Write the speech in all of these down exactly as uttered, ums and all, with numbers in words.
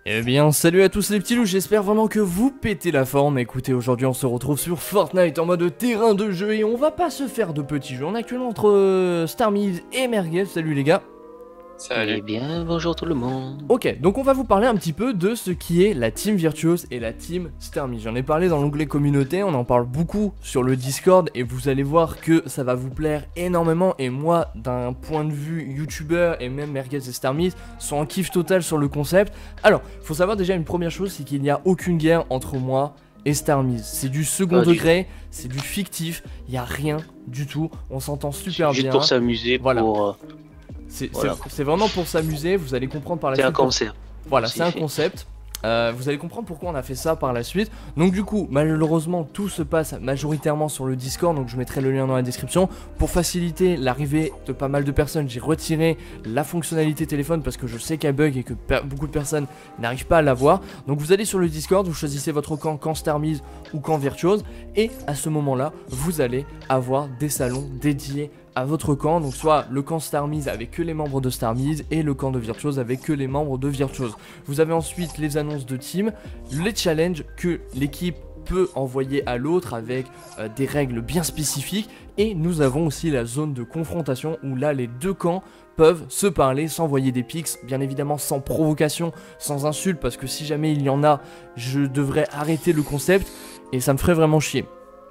Eh bien salut à tous les petits loups, j'espère vraiment que vous pétez la forme. Écoutez, aujourd'hui on se retrouve sur Fortnite en mode terrain de jeu et on va pas se faire de petits jeux. On est actuellement entre euh, Starmiz et Merguez, salut les gars. Salut. Eh bien, bonjour tout le monde. Ok, donc on va vous parler un petit peu de ce qui est la team Virtuos et la team Starmiz. J'en ai parlé dans l'onglet communauté, on en parle beaucoup sur le Discord et vous allez voir que ça va vous plaire énormément. Et moi, d'un point de vue youtubeur et même Merguez et Starmiz sont en kiff total sur le concept. Alors, faut savoir déjà une première chose, c'est qu'il n'y a aucune guerre entre moi et Starmiz. C'est du second Ah, du- degré, c'est du fictif, il n'y a rien du tout, on s'entend super Juste bien. pour s'amuser, Voilà. pour... euh, C'est Voilà. c'est- c'est vraiment pour s'amuser, vous allez comprendre par la C'est suite. un concert. Voilà, C'est c'est un fait. concept. Euh, vous allez comprendre pourquoi on a fait ça par la suite. Donc du coup, malheureusement, tout se passe majoritairement sur le Discord, donc je mettrai le lien dans la description. Pour faciliter l'arrivée de pas mal de personnes, j'ai retiré la fonctionnalité téléphone parce que je sais qu'elle bug et que per- beaucoup de personnes n'arrivent pas à la voir. Donc vous allez sur le Discord, vous choisissez votre camp, camp Starmiz ou camp Virtuos, et à ce moment-là, vous allez avoir des salons dédiés à votre camp, donc soit le camp Starmiz avec que les membres de Starmiz et le camp de Virtuos avec que les membres de Virtuos. Vous avez ensuite les annonces de team, les challenges que l'équipe peut envoyer à l'autre avec euh, des règles bien spécifiques, et nous avons aussi la zone de confrontation où là les deux camps peuvent se parler, s'envoyer des pics, bien évidemment sans provocation, sans insulte, parce que si jamais il y en a, je devrais arrêter le concept et ça me ferait vraiment chier.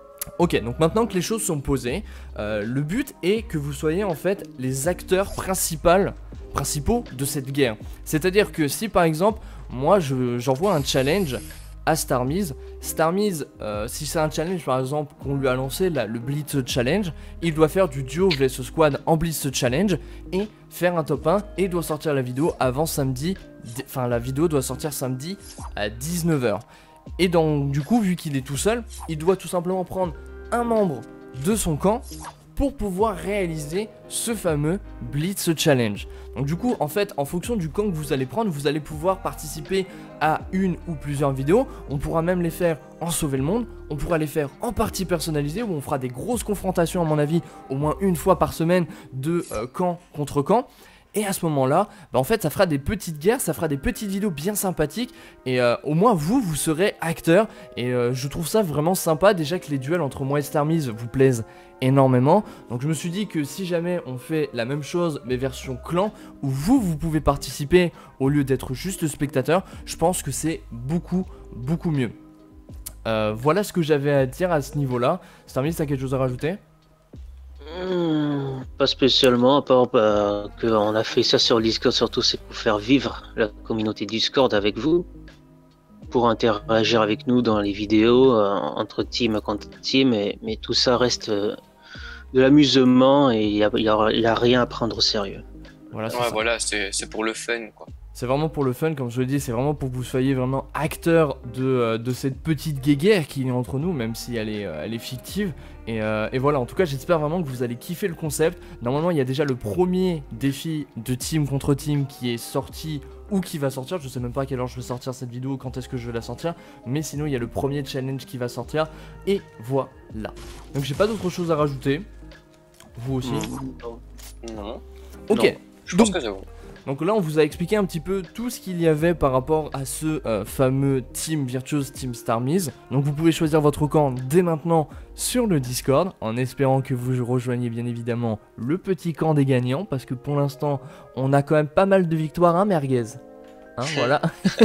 Ok, donc maintenant que les choses sont posées, euh, le but est que vous soyez en fait les acteurs principaux, principaux de cette guerre. C'est-à-dire que si par exemple, moi je- j'envoie un challenge à Starmiz, Starmiz, euh, si c'est un challenge par exemple qu'on lui a lancé, là, le Blitz Challenge, il doit faire du duo vs squad en Blitz Challenge et faire un top un et doit sortir la vidéo avant samedi, enfin la vidéo doit sortir samedi à dix-neuf heures. Et donc du coup, vu qu'il est tout seul, il doit tout simplement prendre un membre de son camp pour pouvoir réaliser ce fameux Blitz Challenge. Donc du coup, en fait, en fonction du camp que vous allez prendre, vous allez pouvoir participer à une ou plusieurs vidéos. On pourra même les faire en sauver le monde, on pourra les faire en partie personnalisée, où on fera des grosses confrontations à mon avis, au moins une fois par semaine, de euh, camp contre camp. Et à ce moment-là, bah en fait, ça fera des petites guerres, ça fera des petites vidéos bien sympathiques. Et euh, au moins, vous, vous serez acteur. Et euh, je trouve ça vraiment sympa. Déjà que les duels entre moi et Starmiz vous plaisent énormément. Donc je me suis dit que si jamais on fait la même chose, mais version clan, où vous, vous pouvez participer au lieu d'être juste spectateur, je pense que c'est beaucoup, beaucoup mieux. Euh, voilà ce que j'avais à dire à ce niveau-là. Starmiz, t'as quelque chose à rajouter ? Hmm, pas spécialement, à part bah, qu'on a fait ça sur le Discord, surtout c'est pour faire vivre la communauté Discord avec vous, pour interagir avec nous dans les vidéos, euh, entre team contre team, et, mais tout ça reste euh, de l'amusement et il n'y a, y a- y a rien à prendre au sérieux. Voilà, c'est Ouais, ça. voilà, c'est c'est pour le fun, quoi. C'est vraiment pour le fun, comme je le dis, c'est vraiment pour que vous soyez vraiment acteur de, euh, de cette petite guéguerre qui est entre nous, même si elle est, euh, elle est fictive. Et, euh, et voilà, en tout cas, j'espère vraiment que vous allez kiffer le concept. Normalement, il y a déjà le premier défi de team contre team qui est sorti ou qui va sortir. Je sais même pas à quelle heure je vais sortir cette vidéo, quand est-ce que je vais la sortir. Mais sinon, il y a le premier challenge qui va sortir. Et voilà. Donc, j'ai pas d'autre chose à rajouter. Vous aussi. Hmm. Non, Ok. Non. je Donc- pense que c'est bon. Donc là, on vous a expliqué un petit peu tout ce qu'il y avait par rapport à ce euh, fameux Team Virtuos, Team Starmiz. Donc vous pouvez choisir votre camp dès maintenant sur le Discord, en espérant que vous rejoigniez bien évidemment le petit camp des gagnants, parce que pour l'instant, on a quand même pas mal de victoires, hein, Merguez. Hein, voilà.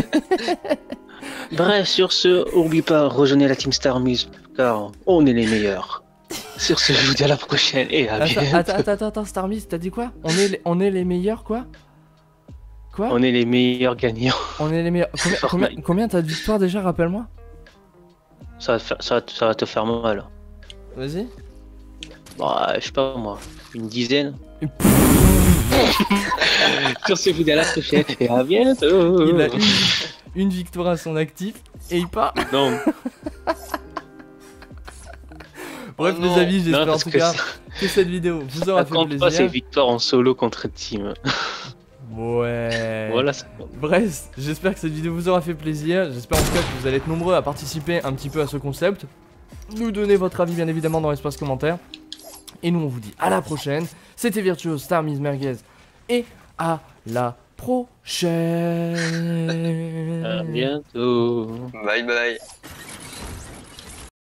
Bref, sur ce, n'oublie pas, rejoignez la team Starmiz, car on est les meilleurs. Sur ce, je vous dis à la prochaine et à Attends, bientôt. attends, attends, attends, attends, Starmiz, t'as dit quoi? On est, les, on est les meilleurs, quoi? Quoi? On est les meilleurs gagnants. On est les meilleurs. Combien, combien, combien t'as de victoires déjà, rappelle-moi? Ça va, te faire- ça, va te- ça va te faire mal. Vas-y. Bah, je sais pas moi, une dizaine. Et Sur ce, je vous dis à la prochaine et à bientôt. Il a une, une victoire à son actif et il part. Non, Bref, Oh les non. amis, non, j'espère en parce tout que cas ça, que cette vidéo vous aura ça fait compte pas ces plaisir. victoires en solo contre team. Ouais. Voilà. ça- Bref, j'espère que cette vidéo vous aura fait plaisir. J'espère en tout cas que vous allez être nombreux à participer un petit peu à ce concept. Nous donner votre avis bien évidemment dans l'espace commentaire. Et nous on vous dit à la prochaine. C'était Virtuos, Starmiz, Merguez. Et à la prochaine. À bientôt. Bye bye.